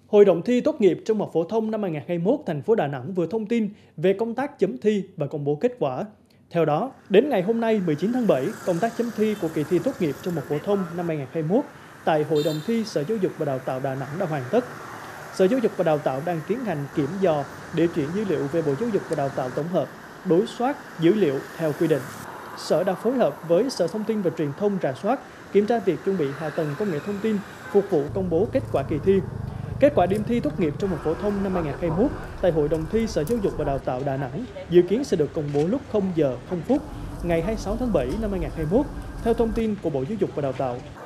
Hội đồng thi tốt nghiệp trung học phổ thông năm 2021 thành phố Đà Nẵng vừa thông tin về công tác chấm thi và công bố kết quả. Theo đó, đến ngày hôm nay 19 tháng 7, công tác chấm thi của kỳ thi tốt nghiệp trung học phổ thông năm 2021 tại Hội đồng thi Sở Giáo dục và Đào tạo Đà Nẵng đã hoàn tất. Sở Giáo dục và Đào tạo đang tiến hành kiểm dò để chuyển dữ liệu về Bộ Giáo dục và Đào tạo tổng hợp, đối soát dữ liệu theo quy định. Sở đã phối hợp với Sở Thông tin và Truyền thông rà soát, kiểm tra việc chuẩn bị hạ tầng công nghệ thông tin phục vụ công bố kết quả kỳ thi. Kết quả điểm thi tốt nghiệp trung học phổ thông năm 2021 tại Hội đồng thi Sở Giáo dục và Đào tạo Đà Nẵng dự kiến sẽ được công bố lúc 0 giờ 0 phút ngày 26 tháng 7 năm 2021 theo thông tin của Bộ Giáo dục và Đào tạo.